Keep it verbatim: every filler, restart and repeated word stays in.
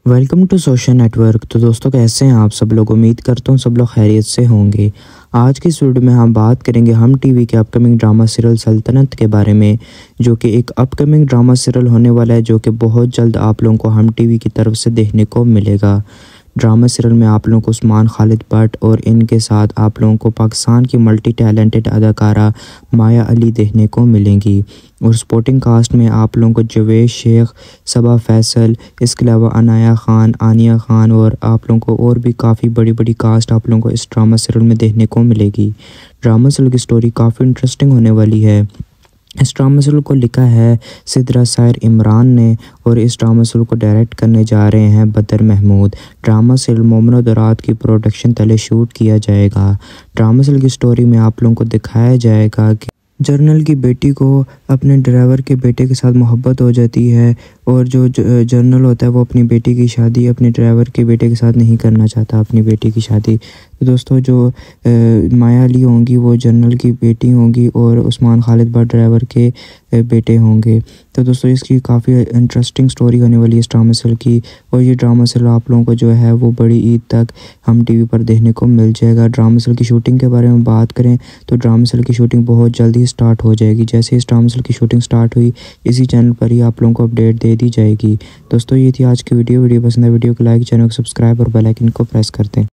Welcome to social network. तो दोस्तों कैसे हैं आप सब लोग। उम्मीद करता हूँ सब लोग खैरियत से होंगे। आज की इस वीडियो में हम बात करेंगे हम टीवी के अपकमिंग ड्रामा सीरियल सल्तनत के बारे में, जो कि एक अपकमिंग ड्रामा सीरियल होने वाला है, जो कि बहुत जल्द आप लोगों को हम टीवी की तरफ से देखने को मिलेगा। ड्रामा सीरियल में आप लोगों को उस्मान खालिद भट्ट और इनके साथ आप लोगों को पाकिस्तान की मल्टी टैलेंटेड अदाकारा माया अली देखने को मिलेंगी। और सपोर्टिंग कास्ट में आप लोगों को जवेद शेख, सबा फैसल, इसके अलावा अनाया ख़ान, आनिया ख़ान और आप लोगों को और भी काफ़ी बड़ी बड़ी कास्ट आप लोगों को इस ड्रामा सीरियल में देखने को मिलेगी। ड्रामा सीरियल की स्टोरी काफ़ी इंटरेस्टिंग होने वाली है। इस ड्रामा सीरियल को लिखा है सिद्रा सायर इमरान ने और इस ड्रामा सीरियल को डायरेक्ट करने जा रहे हैं बदर महमूद। ड्रामा सीरियल मोमिन दरात की प्रोडक्शन तले शूट किया जाएगा। ड्रामा सीरियल की स्टोरी में आप लोगों को दिखाया जाएगा कि जर्नल की बेटी को अपने ड्राइवर के बेटे के साथ मोहब्बत हो जाती है और जो जर्नल होता है वो अपनी बेटी की शादी अपने ड्राइवर के बेटे के साथ नहीं करना चाहता, अपनी बेटी की शादी। तो दोस्तों जो माया अली होंगी वो जर्नल की बेटी होंगी और उस्मान खालिद भट्ट ड्राइवर के बेटे होंगे। तो दोस्तों इसकी काफ़ी इंटरेस्टिंग स्टोरी होने वाली है इस ड्रामा सीरियल की। और ये ड्रामा सीरियल आप लोगों को जो है वो बड़ी ईद तक हम टीवी पर देखने को मिल जाएगा। ड्रामा सीरियल की शूटिंग के बारे में बात करें तो ड्रामा सीरियल की शूटिंग बहुत जल्दी स्टार्ट हो जाएगी। जैसे इस ड्रामा सीरियल की शूटिंग स्टार्ट हुई इसी चैनल पर ही आप लोगों को अपडेट दे दी जाएगी। दोस्तों ये थी आज की वीडियो। वीडियो पसंद है वीडियो को लाइक, चैनल को सब्सक्राइब और बेल आइकन को प्रेस कर दें।